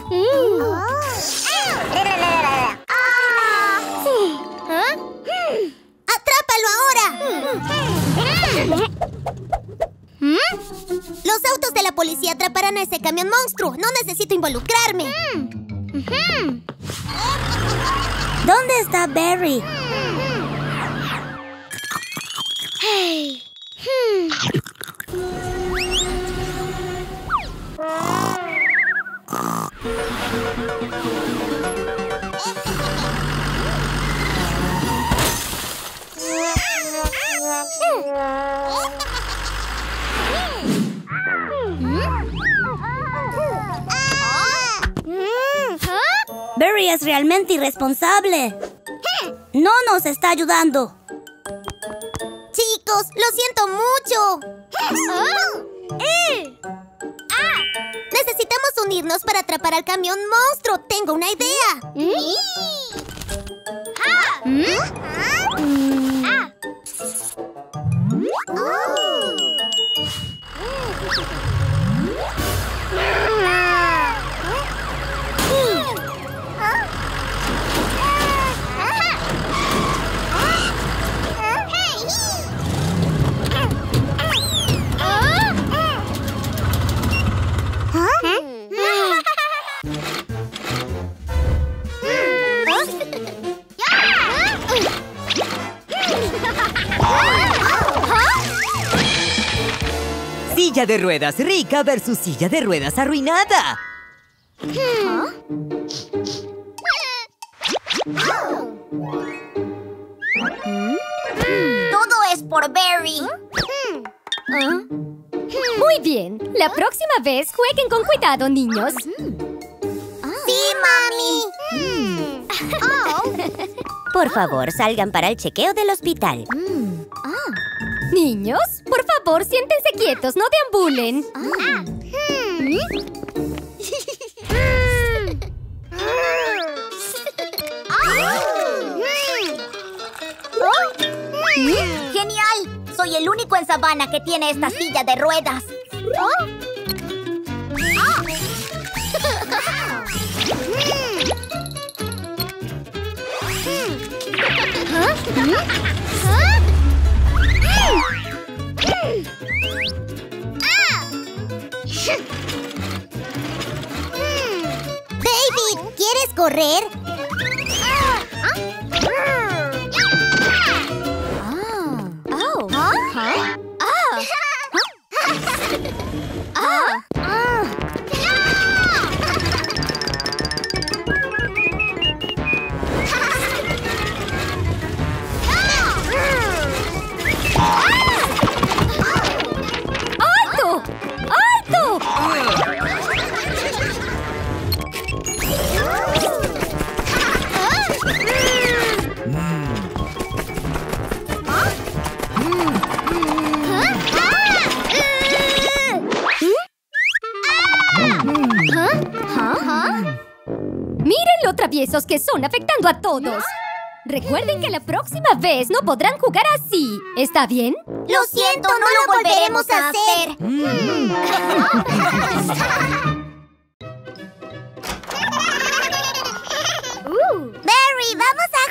¡Atrápalo ahora! Los autos de la policía atraparán a ese camión monstruo. No necesito involucrarme. ¿Dónde está Barry? Hey. Barry es realmente irresponsable. No nos está ayudando. Chicos, lo siento mucho. Necesitamos unirnos para atrapar al camión monstruo. Tengo una idea. Silla de ruedas rica versus silla de ruedas arruinada. Todo es por Barry. Muy bien. La próxima vez jueguen con cuidado, niños. ¡Sí, mami! Por favor, salgan para el chequeo del hospital. Niños, por favor, siéntense quietos, no deambulen. ¡Genial! Soy el único en Savannah que tiene esta silla de ruedas. Baby, ¿quieres correr? ¡Alto! ¡Alto! ¡Miren lo traviesos que son, afectando a todos! Recuerden que la próxima vez no podrán jugar así. ¿Está bien? Lo siento, no lo volveremos a hacer. Barry, vamos a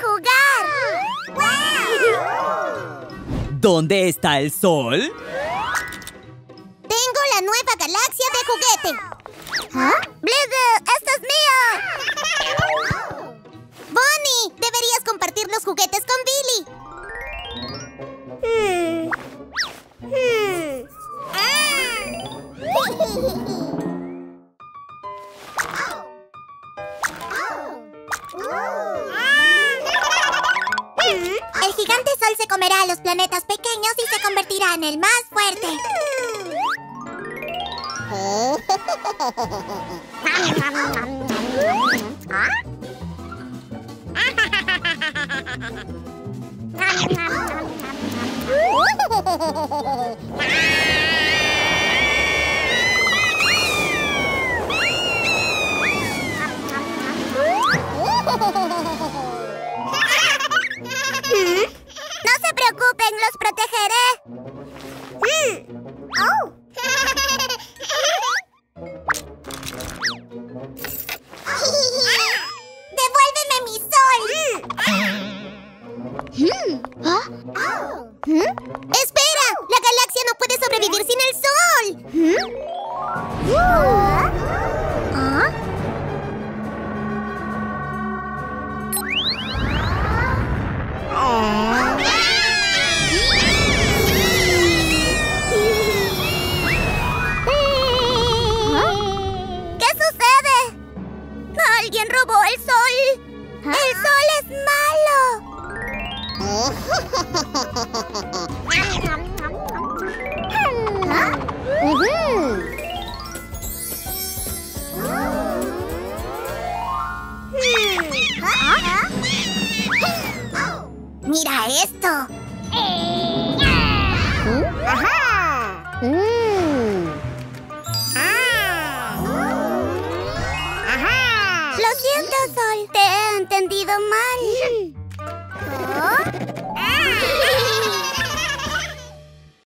jugar. ¿Dónde está el sol? Tengo la nueva galaxia de juguete. Blizzy, ¡esto es mío! Bonnie, deberías compartir los juguetes con Billy. El gigante sol se comerá a los planetas pequeños y se convertirá en el más fuerte. No se preocupen, los protegeré. ¡Espera! ¡La galaxia no puede sobrevivir sin el sol! ¿Qué sucede? ¡Alguien robó el sol! ¡El sol es malo! ¡Mira esto! Lo siento, Sol. Te he entendido mal.